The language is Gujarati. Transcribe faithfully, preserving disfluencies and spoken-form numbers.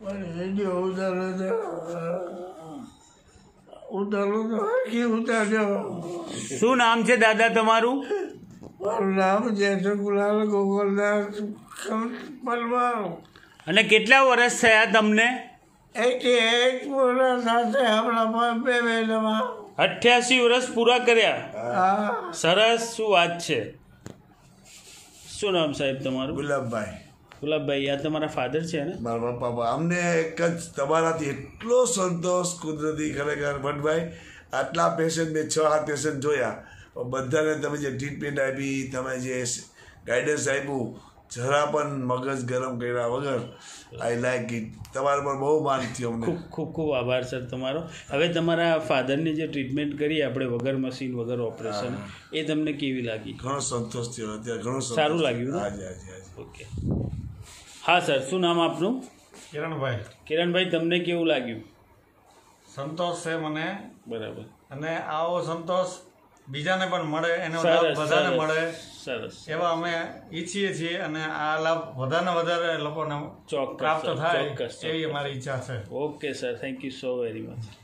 શું નામ છે દાદા તમારું? મારું નામ જયશંકુલાલ ગોગલદાસ પરમાર. અને કેટલા વર્ષ થયા તમને? એટી એટ પૂરા સાથે હમણાં બે મહિનામાં અઠ્યાસી વર્ષ પૂરા કર્યા. હા. સરસ, શું વાત છે. શું નામ સાહેબ તમારું? ગુલાબભાઈ. ગુલાબભાઈ, આ તમારા ફાધર છે ને? મારા પપ્પા. અમને એક જ તમારાથી એટલો સંતોષ કુદરતી ખરેખર ભટ્ટભાઈ. આટલા પેશન્ટ મેં છ આઠ પેશન્ટ જોયા, બધાને તમે જે ટ્રીટમેન્ટ આપી, તમે જે ગાઈડન્સ આપ્યું, જરા પણ મગજ ગરમ કર્યા વગર. I like it. તમારા પર બહુ માન થયો અમને. ખૂબ ખૂબ ખૂબ આભાર સર તમારો. હવે તમારા ફાધરની જે ટ્રીટમેન્ટ કરી આપણે વગર મશીન વગર ઓપરેશન, એ તમને કેવી લાગી? ઘણો સંતોષ થયો. અત્યારે ઘણો સારું લાગ્યું? હાજી હાજી હાજી. ઓકે. હા સર, શું નામ આપનું? કિરણભાઈ. કિરણભાઈ, તમને કેવું લાગ્યું? સંતોષ છે મને. બરાબર. અને આવો સંતોષ બીજાને પણ મળે, એનો લાભ બધાને મળે. સરસ. એવા અમે ઈચ્છીએ છીએ અને આ લાભ વધારે વધારે લોકોને ચોક્કસ પ્રાપ્ત થાય ચોક્કસ એવી અમારી ઈચ્છા છે. Okay sir, thank you so very much.